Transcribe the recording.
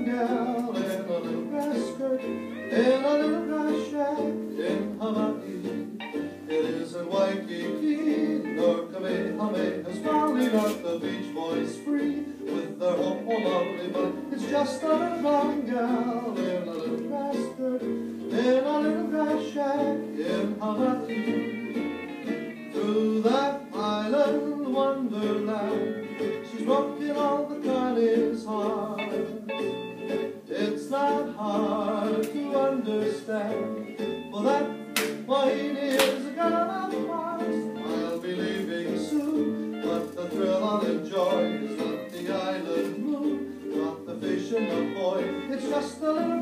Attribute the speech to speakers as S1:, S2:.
S1: blonde gal in a little grass skirt, in a little grass shack in Hawaii. It isn't Waikiki nor Kamehameha, smiling at the Beach Boys free with their oh lovely, but it's just a little blonde gal in a little grass skirt, in a little grass shack in Hawaii. Through that island wonderland, she's broken all the Connie's heart. It's not hard to understand, for that Wayne is a gal of Mars. I'll be leaving soon, but the thrill I'll enjoy is not the island moon, not the fish in the port. It's just a little